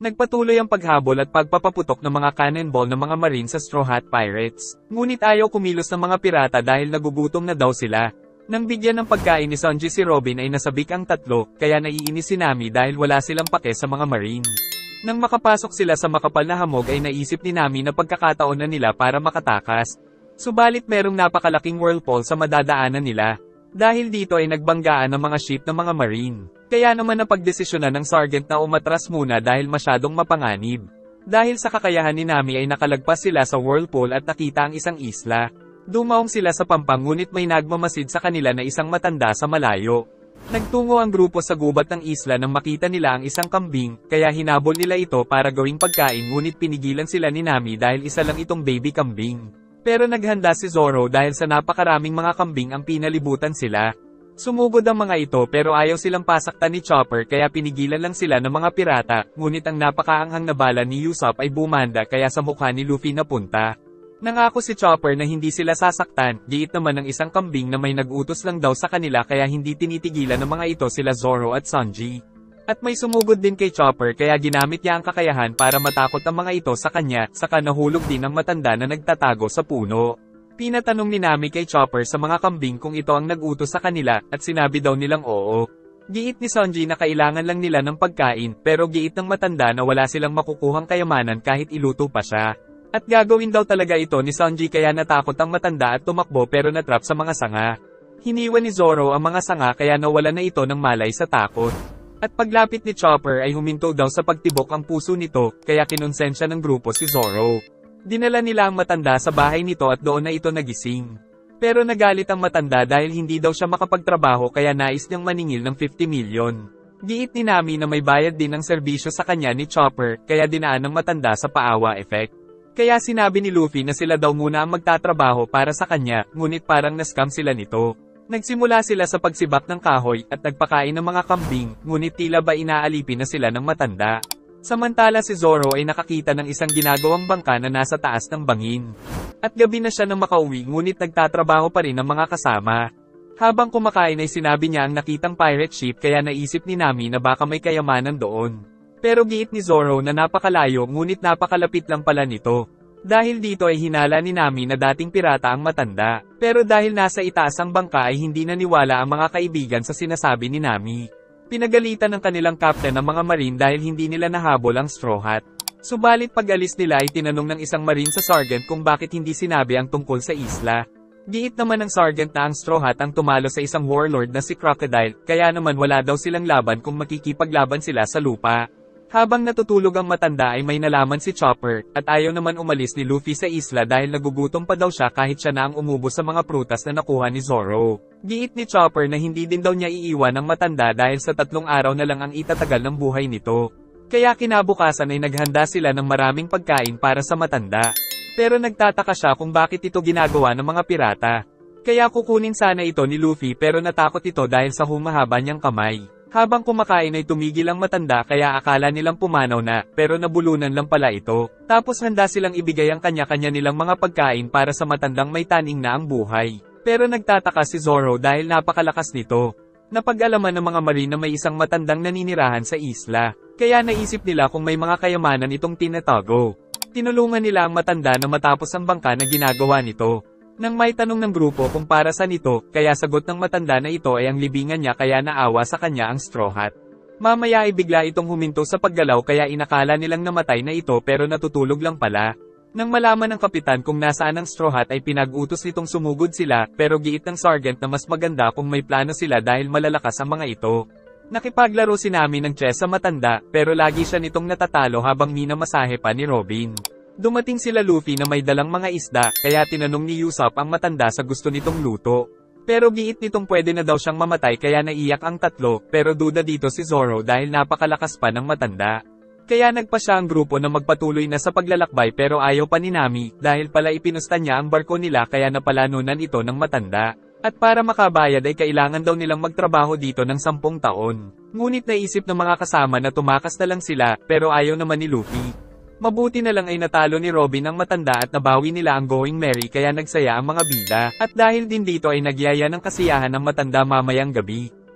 Nagpatuloy ang paghabol at pagpapaputok ng mga cannonball ng mga marine sa Straw Hat Pirates. Ngunit ayaw kumilos ng mga pirata dahil nagugutom na daw sila. Nang bigyan ng pagkain ni Sanji si Robin ay nasabik ang tatlo, kaya naiinis si Nami dahil wala silang pake sa mga marine. Nang makapasok sila sa makapal na hamog ay naisip ni Nami na pagkakataon na nila para makatakas. Subalit merong napakalaking whirlpool sa madadaanan nila. Dahil dito ay nagbanggaan ng mga ship ng mga marine. Kaya naman napagdesisyonan ng sergeant na umatras muna dahil masyadong mapanganib. Dahil sa kakayahan ni Nami ay nakalagpas sila sa whirlpool at nakita ang isang isla. Dumaong sila sa pampang ngunit may nagmamasid sa kanila na isang matanda sa malayo. Nagtungo ang grupo sa gubat ng isla nang makita nila ang isang kambing, kaya hinabol nila ito para gawing pagkain ngunit pinigilan sila ni Nami dahil isa lang itong baby kambing. Pero naghanda si Zoro dahil sa napakaraming mga kambing ang pinalibutan sila. Sumugod ang mga ito pero ayaw silang pasaktan ni Chopper kaya pinigilan lang sila ng mga pirata, ngunit ang napakaanghang na bala ni Usopp ay bumanda kaya sa mukha ni Luffy napunta. Nangako si Chopper na hindi sila sasaktan, giit naman ng isang kambing na may nag-utos lang daw sa kanila kaya hindi tinitigilan ng mga ito sila Zoro at Sanji. At may sumugod din kay Chopper kaya ginamit niya ang kakayahan para matakot ang mga ito sa kanya, saka nahulog din ang matanda na nagtatago sa puno. Pinatanong ni Nami kay Chopper sa mga kambing kung ito ang nag-utos sa kanila, at sinabi daw nilang oo. Giit ni Sanji na kailangan lang nila ng pagkain, pero giit ng matanda na wala silang makukuhang kayamanan kahit iluto pa siya. At gagawin daw talaga ito ni Sanji kaya natakot ang matanda at tumakbo pero natrap sa mga sanga. Hiniwan ni Zoro ang mga sanga kaya nawala na ito ng malay sa takot. At paglapit ni Chopper ay huminto daw sa pagtibok ang puso nito, kaya kinonsensya ng grupo si Zoro. Dinala nila ang matanda sa bahay nito at doon na ito nagising. Pero nagalit ang matanda dahil hindi daw siya makapagtrabaho kaya nais niyang maningil ng 50 milyon. Giit ni Nami na may bayad din ng serbisyo sa kanya ni Chopper, kaya dinaan ng matanda sa paawa effect. Kaya sinabi ni Luffy na sila daw muna ang magtatrabaho para sa kanya, ngunit parang na-scam sila nito. Nagsimula sila sa pagsibak ng kahoy at nagpakain ng mga kambing, ngunit tila ba inaalipin na sila ng matanda. Samantala si Zoro ay nakakita ng isang ginagawang bangka na nasa taas ng bangin. At gabi na siya nang makauwi ngunit nagtatrabaho pa rin ang mga kasama. Habang kumakain ay sinabi niya ang nakitang pirate ship kaya naisip ni Nami na baka may kayamanan doon. Pero giit ni Zoro na napakalayo ngunit napakalapit lang pala nito. Dahil dito ay hinala ni Nami na dating pirata ang matanda. Pero dahil nasa itaas ang bangka ay hindi naniwala ang mga kaibigan sa sinasabi ni Nami. Pinagalitan ng kanilang captain ang mga marine dahil hindi nila nahabol ang Straw Hat. Subalit pag-alis nila ay tinanong ng isang marine sa sergeant kung bakit hindi sinabi ang tungkol sa isla. Giit naman ng sergeant na ang Straw Hat ang tumalo sa isang warlord na si Crocodile, kaya naman wala daw silang laban kung makikipaglaban sila sa lupa. Habang natutulog ang matanda ay may nalaman si Chopper, at ayaw naman umalis ni Luffy sa isla dahil nagugutom pa daw siya kahit siya na ang umubos sa mga prutas na nakuha ni Zoro. Giit ni Chopper na hindi din daw niya iiwan ang matanda dahil sa 3 araw na lang ang itatagal ng buhay nito. Kaya kinabukasan ay naghanda sila ng maraming pagkain para sa matanda. Pero nagtataka siya kung bakit ito ginagawa ng mga pirata. Kaya kukunin sana ito ni Luffy pero natakot ito dahil sa humahaba niyang kamay. Habang kumakain ay tumigil ang matanda kaya akala nilang pumanaw na, pero nabulunan lang pala ito. Tapos handa silang ibigay ang kanya-kanya nilang mga pagkain para sa matandang may taning na ang buhay. Pero nagtataka si Zoro dahil napakalakas nito. Napag-alaman ng mga marine na may isang matandang naninirahan sa isla. Kaya naisip nila kung may mga kayamanan itong tinatago. Tinulungan nila ang matanda na matapos ang bangka na ginagawa nito. Nang may tanong ng grupo kung para saan ito, kaya sagot ng matanda na ito ay ang libingan niya kaya naawa sa kanya ang Straw Hat. Mamaya ay bigla itong huminto sa paggalaw kaya inakala nilang namatay na ito pero natutulog lang pala. Nang malaman ng kapitan kung nasaan ang Straw Hat ay pinag-utos nitong sumugod sila pero giit ng sergeant na mas maganda kung may plano sila dahil malalakas ang mga ito. Nakipaglaro si Nami ng chess sa matanda pero lagi siya nitong natatalo habang minamasahe pa ni Robin. Dumating sila Luffy na may dalang mga isda, kaya tinanong ni Usopp ang matanda sa gusto nitong luto. Pero giit nitong pwede na daw siyang mamatay kaya naiyak ang tatlo, pero duda dito si Zoro dahil napakalakas pa ng matanda. Kaya nagpa siya ang grupo na magpatuloy na sa paglalakbay pero ayaw pa ni Nami, dahil pala ipinusta niya ang barko nila kaya napalanunan ito ng matanda. At para makabayad ay kailangan daw nilang magtrabaho dito ng 10 taon. Ngunit naisip ng mga kasama na tumakas na lang sila, pero ayaw naman ni Luffy. Mabuti na lang ay natalo ni Robin ang matanda at nabawi nila ang Going Merry kaya nagsaya ang mga bida, at dahil din dito ay nagyaya ng kasiyahan ng matanda mamayang gabi.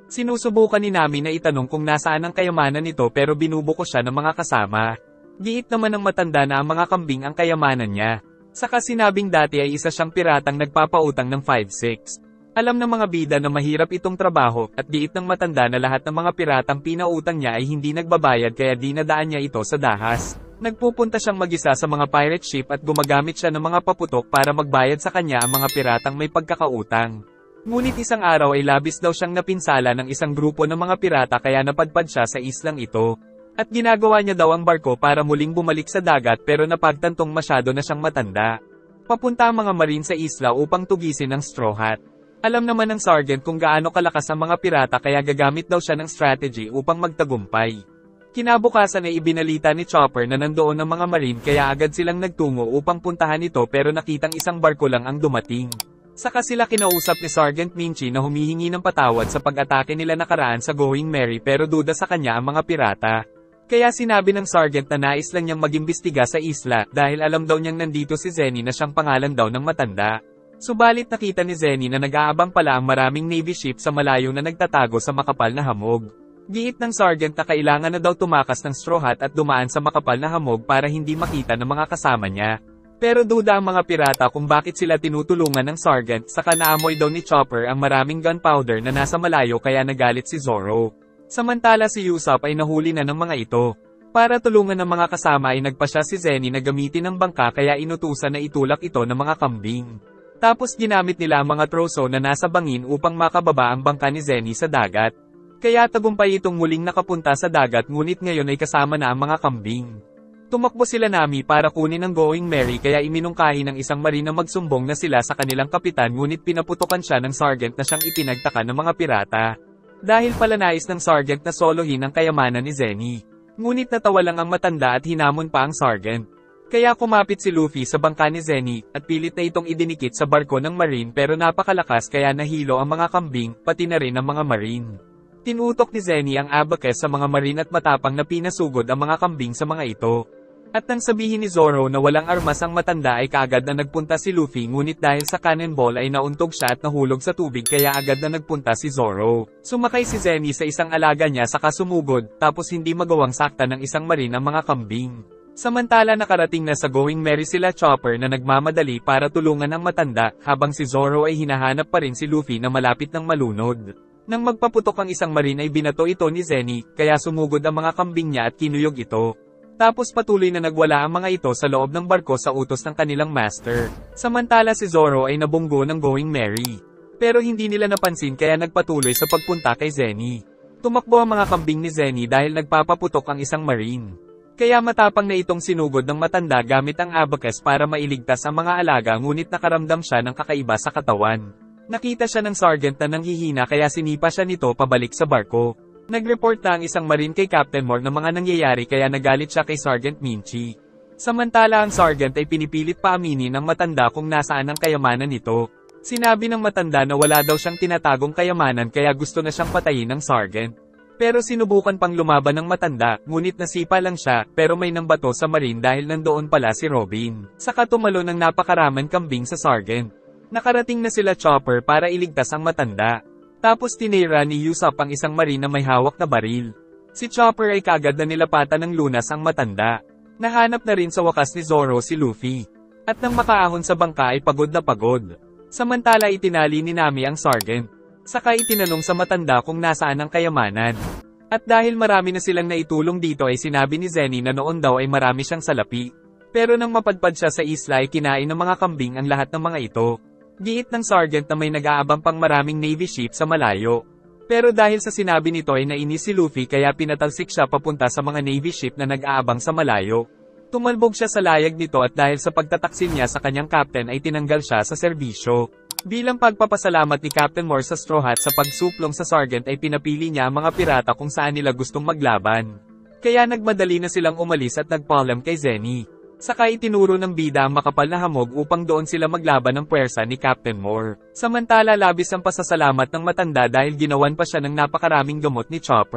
Sinusubukan ni Nami na itanong kung nasaan ang kayamanan nito pero binubuko siya ng mga kasama. Giit naman ng matanda na ang mga kambing ang kayamanan niya. Saka sinabing dati ay isa siyang piratang nagpapautang ng 5-6. Alam ng mga bida na mahirap itong trabaho at giit ng matanda na lahat ng mga piratang pinautang niya ay hindi nagbabayad kaya dinadaan niya ito sa dahas. Nagpupunta siyang mag-isa sa mga pirate ship at gumagamit siya ng mga paputok para magbayad sa kanya ang mga piratang may pagkakautang. Ngunit isang araw ay labis daw siyang napinsala ng isang grupo ng mga pirata kaya napadpad siya sa islang ito. At ginagawa niya daw ang barko para muling bumalik sa dagat pero napagtantong masyado na siyang matanda. Papunta ang mga marine sa isla upang tugisin ang Straw Hat. Alam naman ng sergeant kung gaano kalakas ang mga pirata kaya gagamit daw siya ng strategy upang magtagumpay. Kinabukasan ay ibinalita ni Chopper na nandoon ang mga marine kaya agad silang nagtungo upang puntahan ito pero nakitang isang barko lang ang dumating. Saka sila kinausap ni Sergeant Minchi na humihingi ng patawad sa pag-atake nila nakaraan sa Going Merry pero duda sa kanya ang mga pirata. Kaya sinabi ng Sergeant na nais lang niyang mag-imbestiga sa isla dahil alam daw niyang nandito si Zenny na siyang pangalan daw ng matanda. Subalit nakita ni Zenny na nag-aabang pala ang maraming Navy ship sa malayo na nagtatago sa makapal na hamog. Giit ng Sergeant na kailangan na daw tumakas ng Straw Hat at dumaan sa makapal na hamog para hindi makita ng mga kasama niya. Pero duda ang mga pirata kung bakit sila tinutulungan ng Sergeant saka naamoy daw ni Chopper ang maraming gunpowder na nasa malayo kaya nagalit si Zoro. Samantala si Usopp ay nahuli na ng mga ito. Para tulungan ng mga kasama ay nagpasya si Zenny na gamitin ng bangka kaya inutusan na itulak ito ng mga kambing. Tapos ginamit nila ang mga troso na nasa bangin upang makababa ang bangka ni Zenny sa dagat. Kaya tagumpay itong muling nakapunta sa dagat ngunit ngayon ay kasama na ang mga kambing. Tumakbo sila Nami para kunin ang Going Merry kaya iminungkahi ng isang marine na magsumbong na sila sa kanilang kapitan ngunit pinaputukan siya ng sergeant na siyang ipinagtaka ng mga pirata. Dahil pala nais ng sergeant na solohin ang kayamanan ni Zenny. Ngunit natawa lang ang matanda at hinamon pa ang sergeant. Kaya kumapit si Luffy sa bangka ni Zenny at pilit na itong idinikit sa barko ng marine pero napakalakas kaya nahilo ang mga kambing pati na rin ang mga marine. Tinutok ni Zenny ang abacus sa mga marine at matapang na pinasugod ang mga kambing sa mga ito. At nang sabihin ni Zoro na walang armas ang matanda ay kaagad na nagpunta si Luffy ngunit dahil sa cannonball ay nauntog siya at nahulog sa tubig kaya agad na nagpunta si Zoro. Sumakay si Zenny sa isang alaga niya saka sumugod tapos hindi magawang sakta ng isang marine ang mga kambing. Samantala nakarating na sa Going Merry sila Chopper na nagmamadali para tulungan ang matanda habang si Zoro ay hinahanap pa rin si Luffy na malapit ng malunod. Nang magpaputok ang isang marine ay binato ito ni Zenny kaya sumugod ang mga kambing niya at kinuyog ito. Tapos patuloy na nagwala ang mga ito sa loob ng barko sa utos ng kanilang master. Samantala si Zoro ay nabunggo ng Going Merry. Pero hindi nila napansin kaya nagpatuloy sa pagpunta kay Zenny. Tumakbo ang mga kambing ni Zenny dahil nagpapaputok ang isang marine. Kaya matapang na itong sinugod ng matanda gamit ang abacus para mailigtas ang mga alaga ngunit nakaramdam siya ng kakaiba sa katawan. Nakita siya ng sergeant na nanghihina kaya sinipa siya nito pabalik sa barko. Nag-report na ang isang marine kay Captain Moore ng mga nangyayari kaya nagalit siya kay Sergeant Minchi. Samantala ang sergeant ay pinipilit paaminin ng matanda kung nasaan ang kayamanan nito. Sinabi ng matanda na wala daw siyang tinatagong kayamanan kaya gusto na siyang patayin ng sergeant. Pero sinubukan pang lumaban ng matanda, ngunit nasipa lang siya pero may nambato sa marine dahil nandoon pala si Robin. Saka tumalo ng napakaraman kambing sa sergeant. Nakarating na sila Chopper para iligtas ang matanda. Tapos tinira ni Usopp ang isang marine na may hawak na baril. Si Chopper ay kaagad na nilapatan ng lunas ang matanda. Nahanap na rin sa wakas ni Zoro si Luffy. At nang makaahon sa bangka ay pagod na pagod. Samantala itinali ni Nami ang sergeant. Saka itinanong sa matanda kung nasaan ang kayamanan. At dahil marami na silang naitulong dito ay sinabi ni Zenny na noon daw ay marami siyang salapi. Pero nang mapadpad siya sa isla ay kinain ng mga kambing ang lahat ng mga ito. Giit ng sergeant na may nag-aabang pang maraming Navy ship sa malayo. Pero dahil sa sinabi nito ay nainis si Luffy kaya pinatalsik siya papunta sa mga Navy ship na nag-aabang sa malayo. Tumalbog siya sa layag nito at dahil sa pagtataksil niya sa kanyang captain ay tinanggal siya sa serbisyo. Bilang pagpapasalamat ni Captain Moore sa Straw Hat sa pagsuplong sa sergeant ay pinapili niya ang mga pirata kung saan nila gustong maglaban. Kaya nagmadali na silang umalis at nagpaalam kay Zenny. Saka itinuro ng bida ang makapal na hamog upang doon sila maglaban ng puwersa ni Captain Moore. Samantala labis ang pasasalamat ng matanda dahil ginawan pa siya ng napakaraming gamot ni Chopper.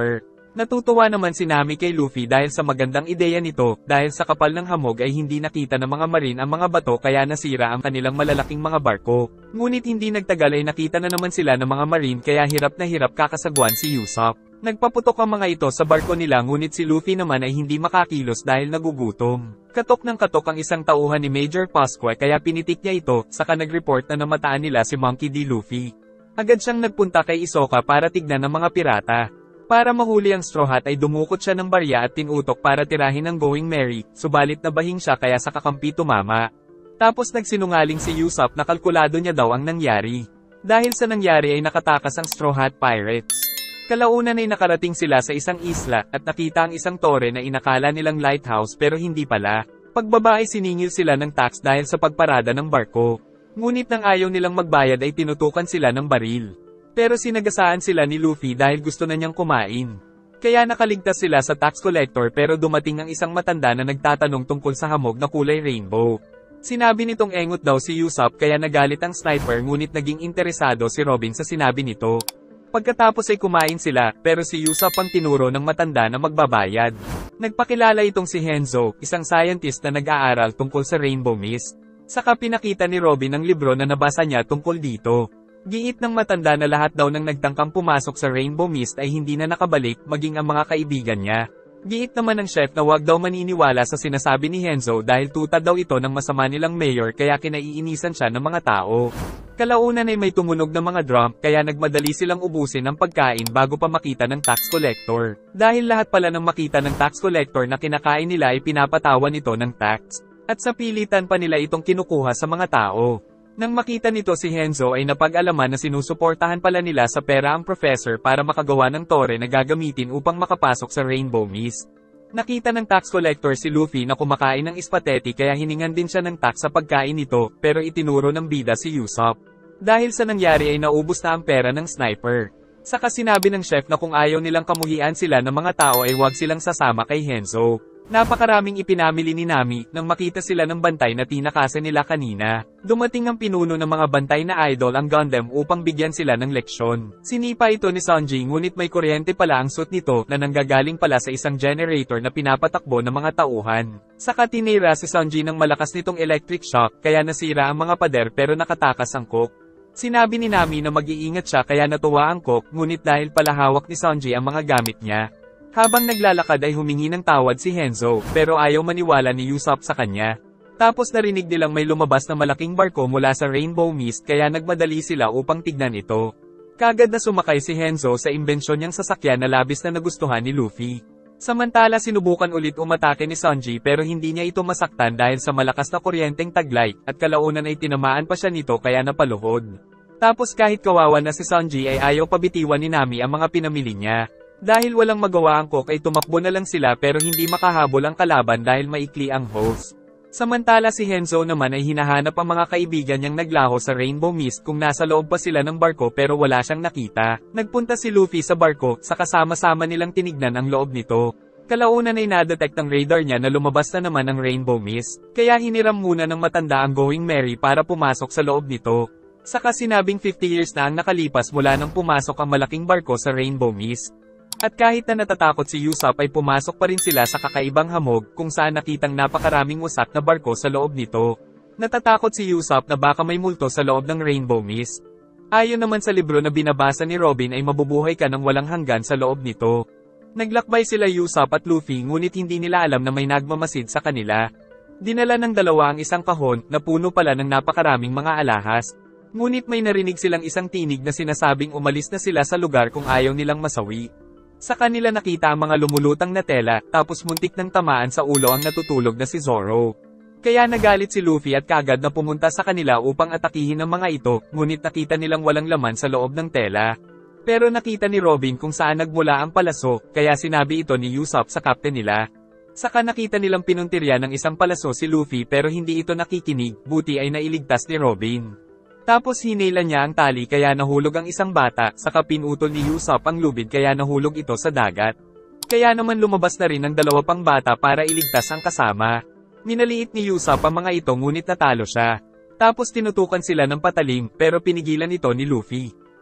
Natutuwa naman si Nami kay Luffy dahil sa magandang ideya nito, dahil sa kapal ng hamog ay hindi nakita ng mga marine ang mga bato kaya nasira ang kanilang malalaking mga barko. Ngunit hindi nagtagal ay nakita na naman sila ng mga marine kaya hirap na hirap kakasagwan si Usopp. Nagpaputok ang mga ito sa barko nila ngunit si Luffy naman ay hindi makakilos dahil nagugutom. Katok ng katok ang isang tauhan ni Major Pasqua kaya pinitik niya ito, saka nag-report na namataan nila si Monkey D. Luffy. Agad siyang nagpunta kay Hisoka para tignan ang mga pirata. Para mahuli ang Straw Hat ay dumukot siya ng barya at tinutok para tirahin ang Going Merry, subalit nabahing siya kaya sa kakampi tumama. Tapos nagsinungaling si Usopp na kalkulado niya daw ang nangyari. Dahil sa nangyari ay nakatakas ang Straw Hat Pirates. Kalaunan ay nakarating sila sa isang isla at nakita ang isang tore na inakala nilang lighthouse pero hindi pala. Pagbaba ay siningil sila ng tax dahil sa pagparada ng barko. Ngunit nang ayaw nilang magbayad ay tinutukan sila ng baril. Pero sinagasaan sila ni Luffy dahil gusto na niyang kumain. Kaya nakaligtas sila sa tax collector pero dumating ang isang matanda na nagtatanong tungkol sa hamog na kulay rainbow. Sinabi nitong engot daw si Usopp kaya nagalit ang sniper ngunit naging interesado si Robin sa sinabi nito. Pagkatapos ay kumain sila pero si Usopp ang tinuro ng matanda na magbabayad. Nagpakilala itong si Henzo, isang scientist na nag-aaral tungkol sa rainbow mist. Saka pinakita ni Robin ang libro na nabasa niya tungkol dito. Giit ng matanda na lahat daw ng nagtangkang pumasok sa Rainbow Mist ay hindi na nakabalik, maging ang mga kaibigan niya. Giit naman ng chef na wag daw maniniwala sa sinasabi ni Henzo dahil tuta daw ito ng masama nilang mayor kaya kinaiinisan siya ng mga tao. Kalaunan ay may tumunog na mga drum kaya nagmadali silang ubusin ang pagkain bago pa makita ng tax collector. Dahil lahat pala ng makita ng tax collector na kinakain nila ay pinapatawan ito ng tax. At sa pilitan pa nila itong kinukuha sa mga tao. Nang makita nito si Henzo ay napag-alaman na sinusuportahan pala nila sa pera ang professor para makagawa ng tore na gagamitin upang makapasok sa Rainbow Mist. Nakita ng tax collector si Luffy na kumakain ng spaghetti kaya hiningan din siya ng tax sa pagkain nito pero itinuro ng bida si Usopp. Dahil sa nangyari ay naubos na ang pera ng sniper. Saka sinabi ng chef na kung ayaw nilang kamuhian sila ng mga tao ay huwag silang sasama kay Henzo. Napakaraming ipinamili ni Nami nang makita sila ng bantay na tinakasan nila kanina. Dumating ang pinuno ng mga bantay na idol ang Gundam upang bigyan sila ng leksyon. Sinipa ito ni Sanji ngunit may kuryente pala ang suit nito na nanggagaling pala sa isang generator na pinapatakbo ng mga tauhan. Saka tinira si Sanji ng malakas nitong electric shock kaya nasira ang mga pader pero nakatakas ang cook. Sinabi ni Nami na mag-iingat siya kaya natuwa ang cook ngunit dahil pala hawak ni Sanji ang mga gamit niya. Habang naglalakad ay humingi ng tawad si Henzo, pero ayaw maniwala ni Usopp sa kanya. Tapos narinig nilang may lumabas na malaking barko mula sa Rainbow Mist kaya nagmadali sila upang tignan ito. Kagad na sumakay si Henzo sa imbensyon niyang sasakyan na labis na nagustuhan ni Luffy. Samantala sinubukan ulit umatake ni Sanji pero hindi niya ito masaktan dahil sa malakas na kuryenteng taglay, at kalaunan ay tinamaan pa siya nito kaya napaluhod. Tapos kahit kawawa na si Sanji ay ayaw pabitiwan ni Nami ang mga pinamili niya. Dahil walang magawa ang cook ay tumakbo na lang sila pero hindi makahabol ang kalaban dahil maikli ang hose. Samantala si Henzo naman ay hinahanap ang mga kaibigan niyang naglaho sa Rainbow Mist kung nasa loob pa sila ng barko pero wala siyang nakita. Nagpunta si Luffy sa barko, sa kasama-sama nilang tinignan ang loob nito. Kalaunan ay nadetect ang radar niya na lumabas na naman ang Rainbow Mist, kaya hiniram muna ng matanda ang Going Merry para pumasok sa loob nito. Saka sinabing 50 years na ang nakalipas mula nang pumasok ang malaking barko sa Rainbow Mist. At kahit na natatakot si Usopp ay pumasok pa rin sila sa kakaibang hamog kung saan nakitang napakaraming wasak na barko sa loob nito. Natatakot si Usopp na baka may multo sa loob ng Rainbow Mist. Ayon naman sa libro na binabasa ni Robin ay mabubuhay ka ng walang hanggan sa loob nito. Naglakbay sila Usopp at Luffy ngunit hindi nila alam na may nagmamasid sa kanila. Dinala ng dalawa ang isang kahon na puno pala ng napakaraming mga alahas. Ngunit may narinig silang isang tinig na sinasabing umalis na sila sa lugar kung ayaw nilang masawi. Sa kanila nakita ang mga lumulutang na tela, tapos muntik ng tamaan sa ulo ang natutulog na si Zoro. Kaya nagalit si Luffy at kagad na pumunta sa kanila upang atakihin ang mga ito, ngunit nakita nilang walang laman sa loob ng tela. Pero nakita ni Robin kung saan nagmula ang palaso, kaya sinabi ito ni Usopp sa captain nila. Saka nakita nilang pinuntirya ng isang palaso si Luffy pero hindi ito nakikinig, buti ay nailigtas ni Robin. Tapos hinila niya ang tali kaya nahulog ang isang bata, saka pinutol ni Usopp ang lubid kaya nahulog ito sa dagat. Kaya naman lumabas na rin ang dalawa pang bata para iligtas ang kasama. Minaliit ni Usopp ang mga ito ngunit natalo siya. Tapos tinutukan sila ng patalim pero pinigilan ito ni Luffy.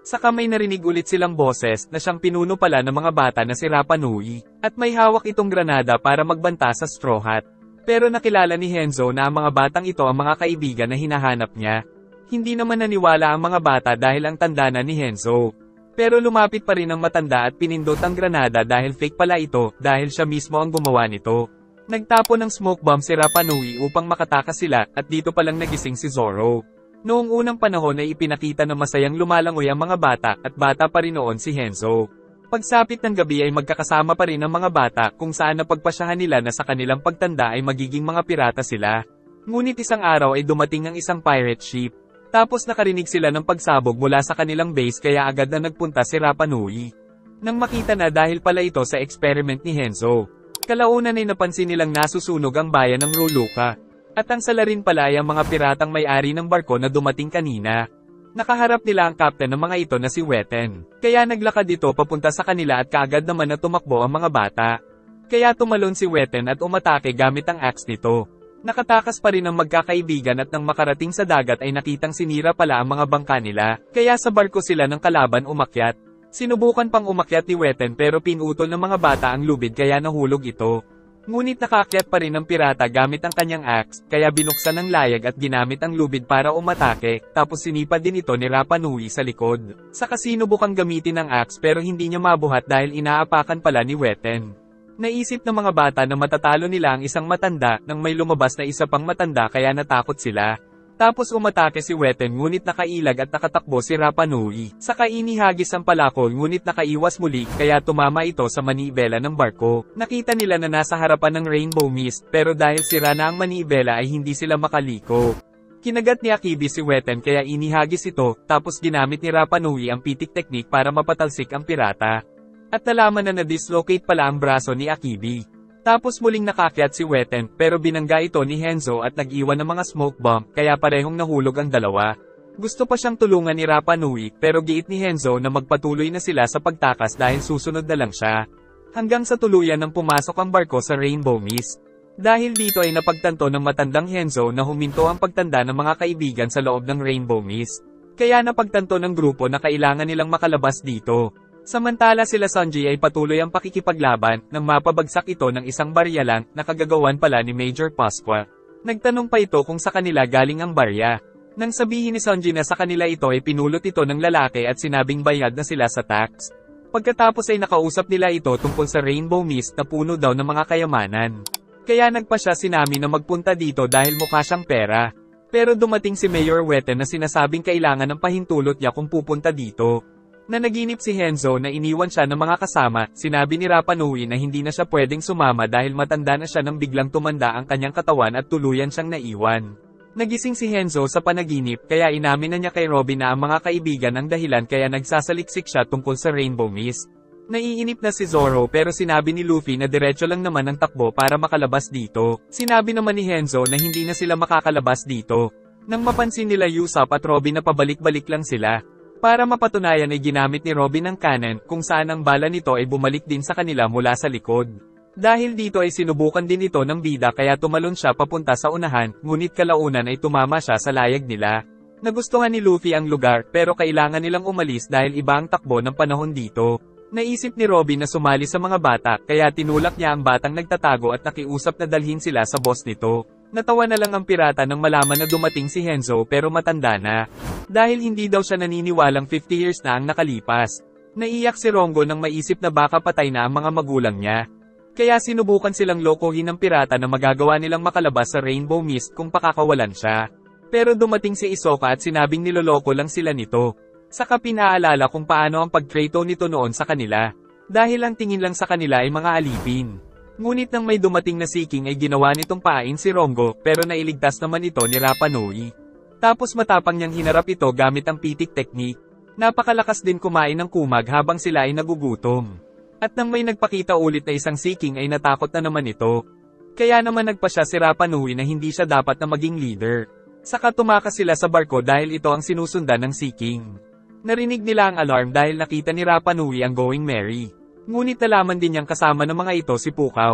Saka may narinig ulit silang boses na siyang pinuno pala ng mga bata na si Rapa Nui, at may hawak itong granada para magbanta sa Straw Hat. Pero nakilala ni Henzo na ang mga batang ito ang mga kaibigan na hinahanap niya. Hindi naman naniwala ang mga bata dahil ang tanda na ni Henzo. Pero lumapit pa rin ang matanda at pinindot ang granada dahil fake pala ito, dahil siya mismo ang gumawa nito. Nagtapo ng smoke bomb si Rapa Nui upang makatakas sila, at dito palang nagising si Zoro. Noong unang panahon ay ipinakita na masayang lumalangoy ang mga bata, at bata pa rin noon si Henzo. Pagsapit ng gabi ay magkakasama pa rin ang mga bata kung saan napagpasyahan nila na sa kanilang pagtanda ay magiging mga pirata sila. Ngunit isang araw ay dumating ang isang pirate ship. Tapos nakarinig sila ng pagsabog mula sa kanilang base kaya agad na nagpunta si Rapa Nui. Nang makita na dahil pala ito sa experiment ni Henzo. Kalaunan ay napansin nilang nasusunog ang bayan ng Roluka. At ang salarin pala ay ang mga piratang may-ari ng barko na dumating kanina. Nakaharap nila ang captain ng mga ito na si Weten. Kaya naglakad ito papunta sa kanila at kaagad naman na tumakbo ang mga bata. Kaya tumalon si Weten at umatake gamit ang axe nito. Nakatakas pa rin ang magkakaibigan at nang makarating sa dagat ay nakitang sinira pala ang mga bangka nila. Kaya sa barko sila ng kalaban umakyat. Sinubukan pang umakyat ni Weten pero pinutol ng mga bata ang lubid kaya nahulog ito. Ngunit nakaakyat pa rin ang pirata gamit ang kanyang axe, kaya binuksan ang layag at ginamit ang lubid para umatake, tapos sinipad din ito ni Rapa Nui sa likod. Saka sinubukang gamitin ang axe pero hindi niya mabuhat dahil inaapakan pala ni Weten. Naisip ng mga bata na matatalo nila ang isang matanda nang may lumabas na isa pang matanda kaya natakot sila. Tapos umatake si Weten ngunit nakailag at nakatakbo si Rapa Nui. Saka inihagis ang palakol ngunit nakaiwas muli kaya tumama ito sa manibela ng barko. Nakita nila na nasa harapan ng Rainbow Mist pero dahil sira na ang manibela ay hindi sila makaliko. Kinagat ni Akibi si Weten kaya inihagis ito tapos ginamit ni Rapa Nui ang pitik technique para mapatalsik ang pirata. At nalaman na na-dislocate pala ang braso ni Akibi. Tapos muling nakakyat si Weten pero binangga ito ni Henzo at nag-iwan ng mga smoke bomb kaya parehong nahulog ang dalawa. Gusto pa siyang tulungan ni Rapa Nui pero giit ni Henzo na magpatuloy na sila sa pagtakas dahil susunod na lang siya. Hanggang sa tuluyan nang pumasok ang barko sa Rainbow Mist. Dahil dito ay napagtanto ng matandang Henzo na huminto ang pagtanda ng mga kaibigan sa loob ng Rainbow Mist. Kaya napagtanto ng grupo na kailangan nilang makalabas dito. Samantala sila Sanji ay patuloy ang pakikipaglaban nang mapabagsak ito ng isang barya lang na kagagawan pala ni Major Pasqua. Nagtanong pa ito kung sa kanila galing ang barya. Nang sabihin ni Sanji na sa kanila ito ay pinulot ito ng lalaki at sinabing bayad na sila sa tax. Pagkatapos ay nakausap nila ito tungkol sa Rainbow Mist na puno daw ng mga kayamanan. Kaya nagpa siya si Nami na magpunta dito dahil mukha siyang pera. Pero dumating si Mayor Weten na sinasabing kailangan ng pahintulot niya kung pupunta dito. Na naginip si Henzo na iniwan siya ng mga kasama, sinabi ni Rapa Nui na hindi na siya pwedeng sumama dahil matanda na siya nang biglang tumanda ang kanyang katawan at tuluyan siyang naiwan. Nagising si Henzo sa panaginip kaya inamin na niya kay Robin na ang mga kaibigan ang dahilan kaya nagsasaliksik siya tungkol sa Rainbow Mist. Naiinip na si Zoro pero sinabi ni Luffy na diretso lang naman ang takbo para makalabas dito. Sinabi naman ni Henzo na hindi na sila makakalabas dito. Nang mapansin nila Usopp at Robin na pabalik-balik lang sila. Para mapatunayan ay ginamit ni Robin ang cannon kung saan ang bala nito ay bumalik din sa kanila mula sa likod. Dahil dito ay sinubukan din ito ng bida kaya tumalon siya papunta sa unahan, ngunit kalaunan ay tumama siya sa layag nila. Nagustuhan ni Luffy ang lugar pero kailangan nilang umalis dahil iba ang takbo ng panahon dito. Naisip ni Robin na sumali sa mga bata kaya tinulak niya ang batang nagtatago at nakiusap na dalhin sila sa boss nito. Natawa na lang ang pirata nang malaman na dumating si Henzo pero matanda na. Dahil hindi daw siya naniniwalang 50 years na ang nakalipas. Naiyak si Rongo nang maisip na baka patay na ang mga magulang niya. Kaya sinubukan silang lokohin ng pirata na magagawa nilang makalabas sa Rainbow Mist kung pakakawalan siya. Pero dumating si Hisoka at sinabing niloloko lang sila nito. Saka pinaalala kung paano ang pagtrato nito noon sa kanila. Dahil ang tingin lang sa kanila ay mga alipin. Ngunit nang may dumating na Sea King ay ginawa nitong pain si Rongo pero nailigtas naman ito ni Rapa Nui. Tapos matapang niyang hinarap ito gamit ang pitik technique. Napakalakas din kumain ng kumag habang sila ay nagugutom. At nang may nagpakita ulit na isang Sea King ay natakot na naman ito. Kaya naman nagpa siya si Rapa Nui na hindi siya dapat na maging leader. Saka tumakas sila sa barko dahil ito ang sinusundan ng Sea King. Narinig nila ang alarm dahil nakita ni Rapa Nui ang Going Merry. Ngunit nalaman din niyang kasama ng mga ito si Pukaw.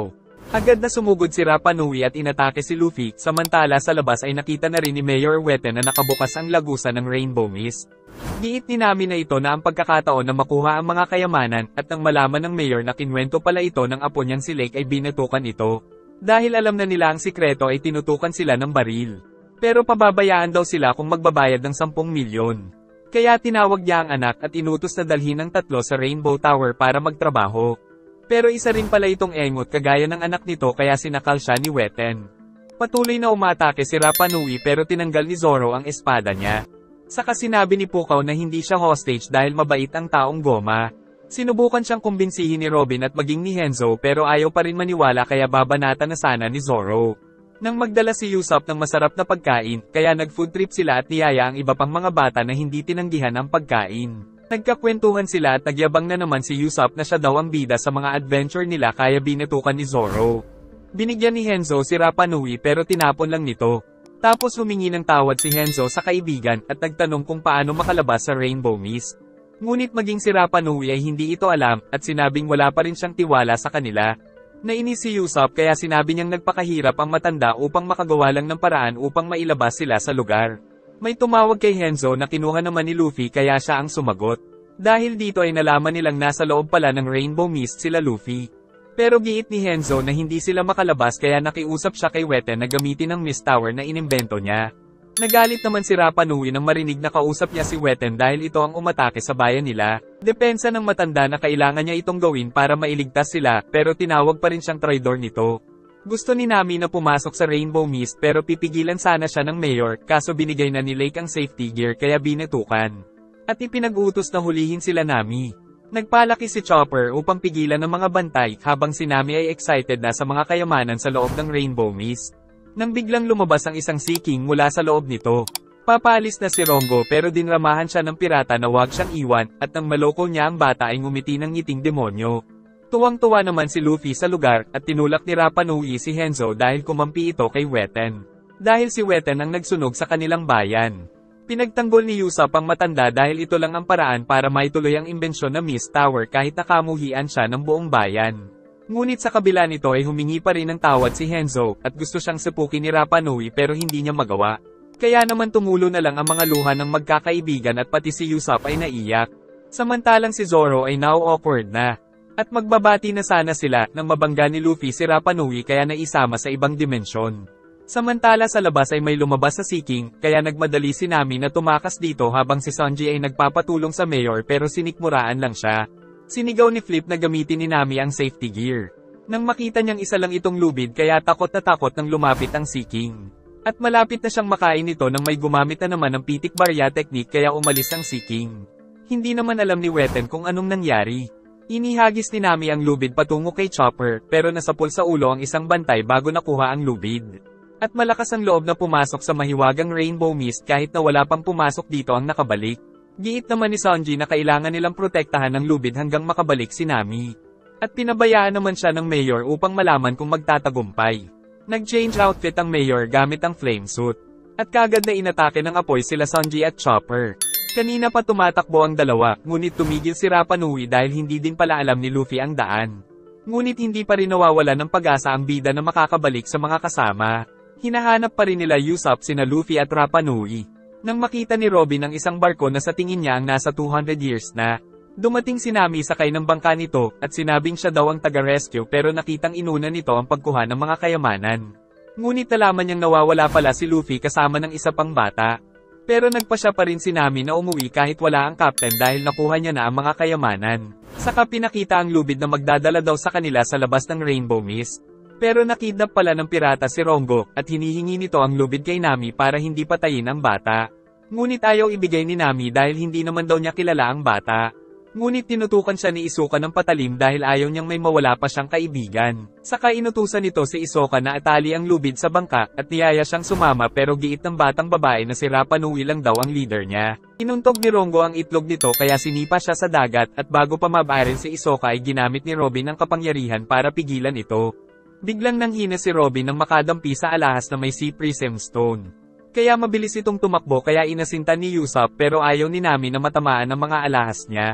Agad na sumugod si Rapa Nui at inatake si Luffy, samantala sa labas ay nakita na rin ni Mayor Weten na nakabukas ang lagusan ng Rainbow Mist. Giit ni Nami na ito na ang pagkakataon na makuha ang mga kayamanan, at nang malaman ng Mayor na kinwento pala ito ng apo niyang si Lake ay binatukan ito. Dahil alam na nila ang sikreto ay tinutukan sila ng baril. Pero pababayaan daw sila kung magbabayad ng 10 milyon. Kaya tinawag niya ang anak at inutos na dalhin ang tatlo sa Rainbow Tower para magtrabaho. Pero isa rin pala itong engot kagaya ng anak nito kaya sinakal siya ni Weten. Patuloy na umatake si Rapa Nui pero tinanggal ni Zoro ang espada niya. Saka sinabi ni Pukaw na hindi siya hostage dahil mabait ang taong goma. Sinubukan siyang kumbinsihin ni Robin at maging ni Henzo pero ayaw pa rin maniwala kaya babanatan na sana ni Zoro. Nang magdala si Usopp ng masarap na pagkain, kaya nag-food trip sila at niyaya ang iba pang mga bata na hindi tinanggihan ang pagkain. Nagkakwentuhan sila at nagyabang na naman si Usopp na siya daw ang bida sa mga adventure nila kaya binatukan ni Zoro. Binigyan ni Henzo si Rapa Nui pero tinapon lang nito. Tapos humingi ng tawad si Henzo sa kaibigan at nagtanong kung paano makalabas sa Rainbow Mist. Ngunit maging si Rapa Nui ay hindi ito alam at sinabing wala pa rin siyang tiwala sa kanila. Nainis si Usopp kaya sinabi niyang nagpakahirap ang matanda upang makagawa lang ng paraan upang mailabas sila sa lugar. May tumawag kay Henzo na kinuha naman ni Luffy kaya siya ang sumagot. Dahil dito ay nalaman nilang nasa loob pala ng Rainbow Mist sila Luffy. Pero giit ni Henzo na hindi sila makalabas kaya nakiusap siya kay Weten na gamitin ang Mist Tower na inimbento niya. Nagalit naman si Rapa Nui nang marinig na kausap niya si Weten dahil ito ang umatake sa bayan nila. Depensa ng matanda na kailangan niya itong gawin para mailigtas sila pero tinawag pa rin siyang traidor nito. Gusto ni Nami na pumasok sa Rainbow Mist pero pipigilan sana siya ng Mayor kaso binigay na ni Lake ang safety gear kaya binatukan. At ipinag-utos na hulihin sila Nami. Nagpalaki si Chopper upang pigilan ng mga bantay habang si Nami ay excited na sa mga kayamanan sa loob ng Rainbow Mist. Nang biglang lumabas ang isang Sea King mula sa loob nito. Papalis na si Rongo pero dinramahan siya ng pirata na huwag siyang iwan at nang maloko niya ang bata ay ngumiti ng ngiting demonyo. Tuwang-tuwa naman si Luffy sa lugar at tinulak ni Rapa Nui si Henzo dahil kumampi ito kay Weten. Dahil si Weten ang nagsunog sa kanilang bayan. Pinagtanggol ni Usopp ang matanda dahil ito lang ang paraan para maituloy ang imbensyon na Mist Tower kahit nakamuhian siya ng buong bayan. Ngunit sa kabila nito ay humingi pa rin ng tawad si Henzo at gusto siyang sepukin ni Rapa Nui pero hindi niya magawa. Kaya naman tumulo na lang ang mga luha ng magkakaibigan at pati si Usopp ay naiyak. Samantalang si Zoro ay now awkward na. At magbabati na sana sila nang mabangga ni Luffy si Rapa Nui kaya naisama sa ibang dimensyon. Samantala sa labas ay may lumabas sa Sea King kaya nagmadali si Nami na tumakas dito habang si Sanji ay nagpapatulong sa Mayor pero sinikmuraan lang siya. Sinigaw ni Flip na gamitin ni Nami ang safety gear. Nang makita niyang isa lang itong lubid kaya takot na takot nang lumapit ang Sea King. At malapit na siyang makain ito nang may gumamit na naman ng pitik barya technique kaya umalis ang Sea King. Hindi naman alam ni Weten kung anong nangyari. Inihagis ni Nami ang lubid patungo kay Chopper pero nasapol sa ulo ang isang bantay bago nakuha ang lubid. At malakas ang loob na pumasok sa mahiwagang Rainbow Mist kahit na wala pang pumasok dito ang nakabalik. Giit naman ni Sanji na kailangan nilang protektahan ng lubid hanggang makabalik si Nami. At pinabayaan naman siya ng Mayor upang malaman kung magtatagumpay. Nag-change outfit ang Mayor gamit ang flame suit. At kagad na inatake ng apoy sila Sanji at Chopper. Kanina pa tumatakbo ang dalawa, ngunit tumigil si Rapa Nui dahil hindi din pala alam ni Luffy ang daan. Ngunit hindi pa rin nawawala ng pag-asa ang bida na makakabalik sa mga kasama. Hinahanap pa rin nila Usopp sina Luffy at Rapa Nui. Nang makita ni Robin ang isang barko na sa tingin niya ang nasa 200 years na, dumating si Nami sakay ng bangka nito at sinabing siya daw ang taga-rescue pero nakitang inuna nito ang pagkuha ng mga kayamanan. Ngunit nalaman niyang nawawala pala si Luffy kasama ng isa pang bata. Pero nagpasya pa rin si Nami na umuwi kahit wala ang captain dahil nakuha niya na ang mga kayamanan. Saka pinakita ang lubid na magdadala daw sa kanila sa labas ng Rainbow Mist. Pero nakidnap pala ng pirata si Rongo at hinihingi nito ang lubid kay Nami para hindi patayin ang bata. Ngunit ayaw ibigay ni Nami dahil hindi naman daw niya kilala ang bata. Ngunit tinutukan siya ni Isoka ng patalim dahil ayaw niyang may mawala pa siyang kaibigan. Saka inutusan nito si Isoka na atali ang lubid sa bangka at niyaya siyang sumama pero giit ng batang babae na si Rapa Nui lang daw ang leader niya. Inuntog ni Rongo ang itlog nito kaya sinipa siya sa dagat at bago pa mabaril si Isoka ay ginamit ni Robin ang kapangyarihan para pigilan ito. Biglang nanghina si Robin nang makadampi sa alahas na may sea prism stone. Kaya mabilis itong tumakbo kaya inasintan ni Usopp pero ayaw ni Nami na matamaan ang mga alahas niya.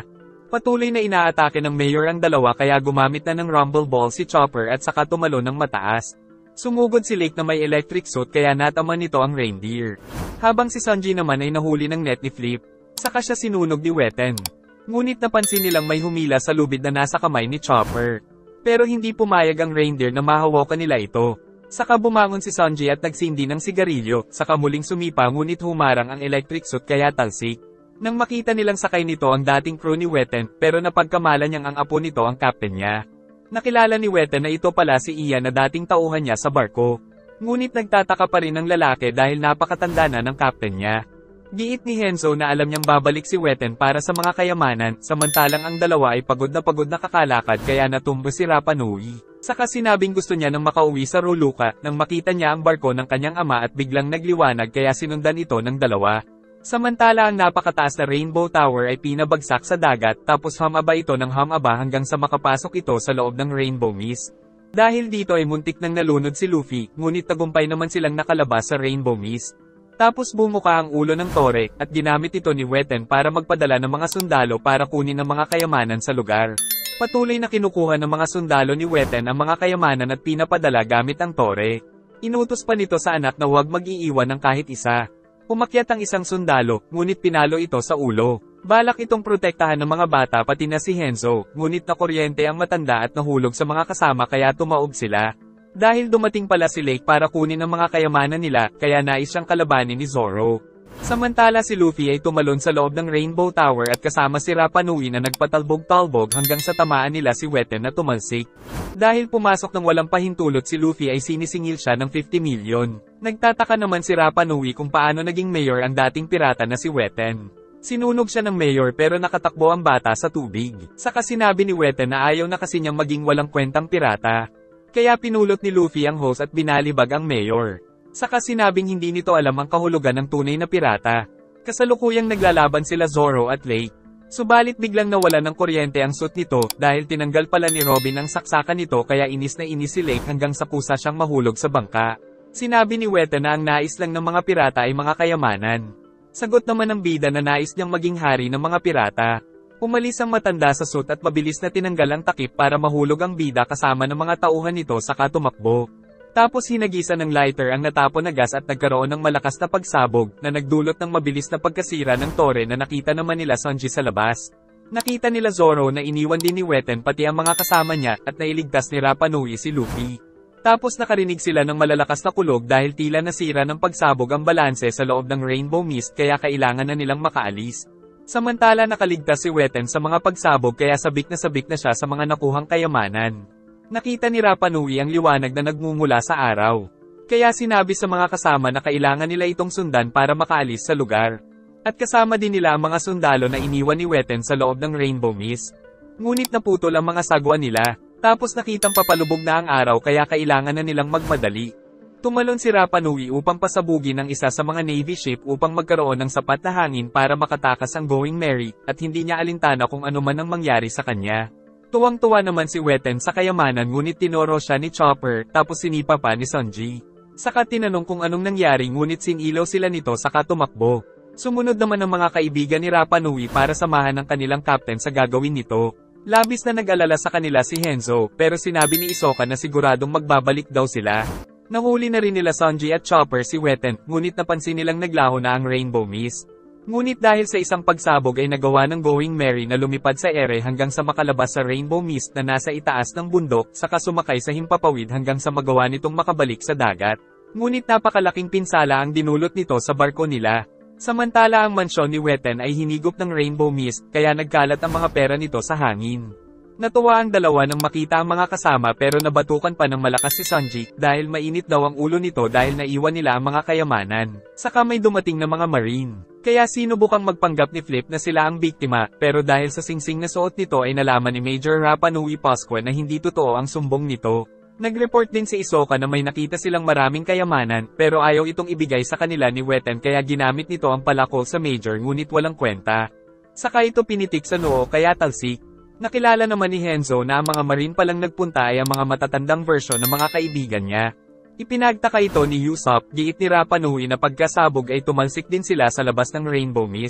Patuloy na inaatake ng mayor ang dalawa kaya gumamit na ng rumble ball si Chopper at saka tumalon ng mataas. Sumugod si Lake na may electric suit kaya natama nito ang reindeer. Habang si Sanji naman ay nahuli ng net ni Flip. Saka siya sinunog ni Weten. Ngunit napansin nilang may humila sa lubid na nasa kamay ni Chopper. Pero hindi pumayag ang reindeer na mahawakan nila ito. Saka bumangon si Sanji at nagsindi ng sigarilyo, saka muling sumipa ngunit humarang ang electric suit kaya talsik. Nang makita nilang sakay nito ang dating crew ni Weten, pero napagkamala niyang ang apo nito ang captain niya. Nakilala ni Weten na ito pala si Ian na dating tauhan niya sa barko. Ngunit nagtataka pa rin ang lalaki dahil napakatanda na ng captain niya. Giit ni Henzo na alam niyang babalik si Weten para sa mga kayamanan, samantalang ang dalawa ay pagod na kakalakad kaya natumbo si Rapa Nui. Saka sinabing gusto niya nang makauwi sa Roluka nang makita niya ang barko ng kanyang ama at biglang nagliwanag kaya sinundan ito ng dalawa. Samantala ang napakataas na Rainbow Tower ay pinabagsak sa dagat tapos hamaba ito ng hamaba hanggang sa makapasok ito sa loob ng Rainbow Mist. Dahil dito ay muntik nang nalunod si Luffy, ngunit tagumpay naman silang nakalabas sa Rainbow Mist. Tapos bumuka ang ulo ng tore, at ginamit ito ni Weten para magpadala ng mga sundalo para kunin ang mga kayamanan sa lugar. Patuloy na kinukuha ng mga sundalo ni Weten ang mga kayamanan at pinapadala gamit ang tore. Inutos pa nito sa anak na huwag mag-iiwan ng kahit isa. Umakyat ang isang sundalo, ngunit pinalo ito sa ulo. Balak itong protektahan ng mga bata pati na si Henzo, ngunit nakuryente ang matanda at nahulog sa mga kasama kaya tumaob sila. Dahil dumating pala si Lake para kunin ang mga kayamanan nila, kaya nais siyang kalabanin ni Zoro. Samantala si Luffy ay tumalon sa loob ng Rainbow Tower at kasama si Rapa Nui na nagpatalbog-talbog hanggang sa tamaan nila si Weten na tumalsik. Dahil pumasok ng walang pahintulot si Luffy ay sinisingil siya ng 50 million. Nagtataka naman si Rapa Nui kung paano naging mayor ang dating pirata na si Weten. Sinunog siya ng mayor pero nakatakbo ang bata sa tubig. Saka sinabi ni Weten na ayaw na kasi niyang maging walang kwentang pirata. Kaya pinulot ni Luffy ang hose at binalibag ang mayor. Saka sinabing hindi nito alam ang kahulugan ng tunay na pirata. Kasalukuyang naglalaban sila Zoro at Lake. Subalit biglang nawala ng kuryente ang suit nito dahil tinanggal pala ni Robin ang saksakan nito kaya inis na inis si Lake hanggang sa kusa siyang mahulog sa bangka. Sinabi ni Weten na ang nais lang ng mga pirata ay mga kayamanan. Sagot naman ng bida na nais niyang maging hari ng mga pirata. Umalis ang matanda sa suit at mabilis na tinanggal ang takip para mahulog ang bida kasama ng mga tauhan nito saka tumakbo. Tapos hinagisan ng lighter ang natapon na gas at nagkaroon ng malakas na pagsabog na nagdulot ng mabilis na pagkasira ng tore na nakita naman nila Sanji sa labas. Nakita nila Zoro na iniwan din ni Weten pati ang mga kasama niya at nailigtas ni Rapa Nui si Luffy. Tapos nakarinig sila ng malalakas na kulog dahil tila nasira ng pagsabog ang balanse sa loob ng Rainbow Mist kaya kailangan na nilang makaalis. Samantala nakaligtas si Weten sa mga pagsabog kaya sabik na siya sa mga nakuhang kayamanan. Nakita ni Rapa Nui ang liwanag na nagmumula sa araw. Kaya sinabi sa mga kasama na kailangan nila itong sundan para makaalis sa lugar. At kasama din nila ang mga sundalo na iniwan ni Weten sa loob ng Rainbow Mist. Ngunit naputol ang mga sagwa nila, tapos nakitang papalubog na ang araw kaya kailangan na nilang magmadali. Tumalon si Rapa Nui upang pasabugin ang isa sa mga Navy ship upang magkaroon ng sapat na hangin para makatakas ang Going Merry, at hindi niya alintana kung ano man ang mangyari sa kanya. Tuwang-tuwa naman si Weten sa kayamanan ngunit tinoro siya ni Chopper, tapos sinipa pa ni Sanji. Saka tinanong kung anong nangyari ngunit sinilaw sila nito saka tumakbo. Sumunod naman ang mga kaibigan ni Rapa Nui para samahan ang kanilang captain sa gagawin nito. Labis na nag-alala sa kanila si Henzo, pero sinabi ni Hisoka na siguradong magbabalik daw sila. Nahuli na rin nila Sanji at Chopper si Weten, ngunit napansin nilang naglaho na ang Rainbow Mist. Ngunit dahil sa isang pagsabog ay nagawa ng Going Merry na lumipad sa ere hanggang sa makalabas sa Rainbow Mist na nasa itaas ng bundok, saka sumakay sa himpapawid hanggang sa magawa nitong makabalik sa dagat. Ngunit napakalaking pinsala ang dinulot nito sa barko nila. Samantala ang mansyon ni Weten ay hinigop ng Rainbow Mist, kaya nagkalat ang mga pera nito sa hangin. Natuwa ang dalawa nang makita ang mga kasama pero nabatukan pa ng malakas si Sanji dahil mainit daw ang ulo nito dahil naiwan nila ang mga kayamanan. Saka may dumating na mga marine. Kaya sinubukang magpanggap ni Flip na sila ang biktima pero dahil sa singsing na suot nito ay nalaman ni Major Rapa Nui Pascua na hindi totoo ang sumbong nito. Nag-report din si Hisoka na may nakita silang maraming kayamanan pero ayaw itong ibigay sa kanila ni Weten kaya ginamit nito ang palakol sa Major ngunit walang kwenta. Saka ito pinitik sa noo kaya talsik. Nakilala naman ni Henzo na ang mga marine palang nagpunta ay ang mga matatandang version ng mga kaibigan niya. Ipinagtaka ito ni Usopp, giit ni Rapa Nui na pagkasabog ay tumalsik din sila sa labas ng Rainbow Mist.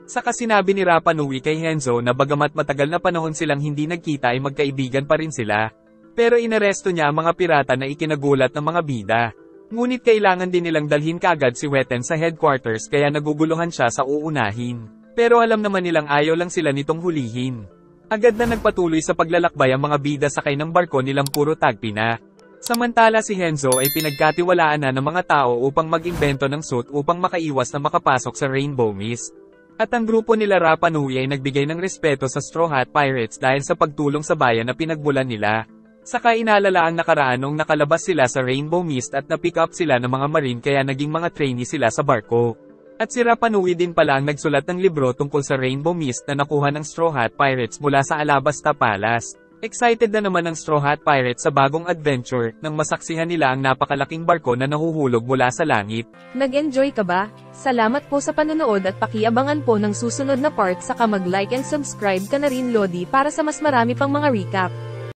Saka sinabi ni Rapa Nui kay Henzo na bagamat matagal na panahon silang hindi nagkita ay magkaibigan pa rin sila. Pero inaresto niya ang mga pirata na ikinagulat ng mga bida. Ngunit kailangan din nilang dalhin kaagad si Weten sa headquarters kaya naguguluhan siya sa uunahin. Pero alam naman nilang ayaw lang sila nitong hulihin. Agad na nagpatuloy sa paglalakbay ang mga bida sakay ng barko nilang puro tagpi na. Samantala si Henzo ay pinagkatiwalaan na ng mga tao upang mag-imbento ng suit upang makaiwas na makapasok sa Rainbow Mist. At ang grupo nila Rapa Nui ay nagbigay ng respeto sa Straw Hat Pirates dahil sa pagtulong sa bayan na pinagbulan nila. Saka inalala ang nakaraan nung nakalabas sila sa Rainbow Mist at na-pick up sila ng mga marine kaya naging mga trainee sila sa barko. At si Rapa Nui din pala ang nagsulat ng libro tungkol sa Rainbow Mist na nakuha ng Straw Hat Pirates mula sa Alabasta Palace. Excited na naman ang Straw Hat Pirates sa bagong adventure nang masaksihan nila ang napakalaking barko na nahuhulog mula sa langit. Nag-enjoy ka ba? Salamat po sa panonood at pakiabangan po ng susunod na part saka mag-like and subscribe ka na rin Lodi para sa mas marami pang mga recap.